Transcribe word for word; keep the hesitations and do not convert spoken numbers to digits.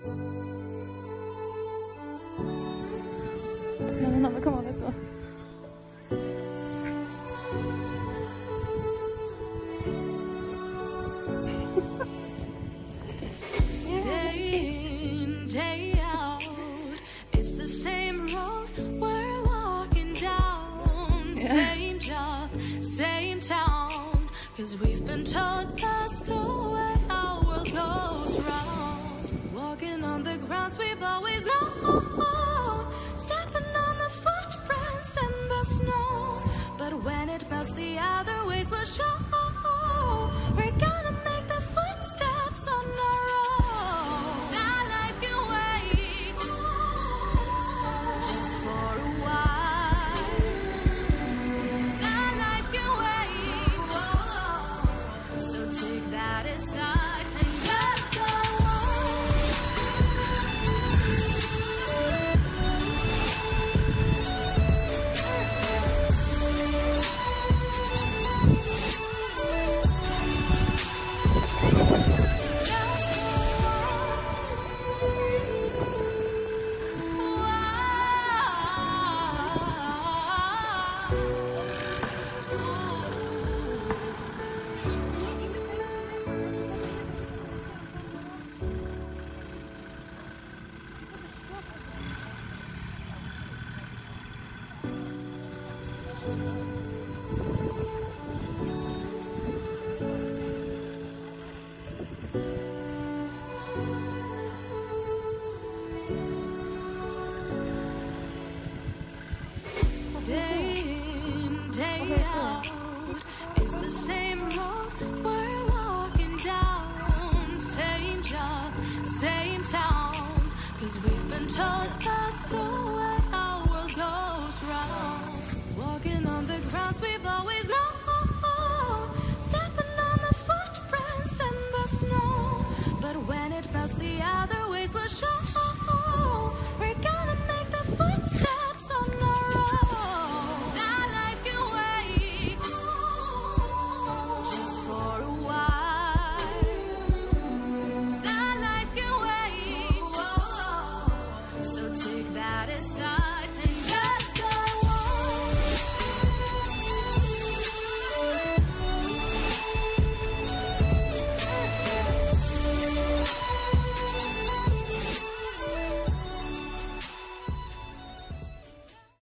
No, no, no, come on, let's go. Day in, day out, it's the same road we're walking down. Yeah. Same job, same town, 'cause we've been told that's the way our world goes round. Walking on the grounds we've always known, stepping on the footprints in the snow. But when it melts, the other ways will show. We're gonna make the footsteps on our own. That life can wait just for a while. That life can wait. Whoa. So take that aside and just go day in, day out. It's the same road we're walking down. Same job, same town, 'cause we've been told that's the way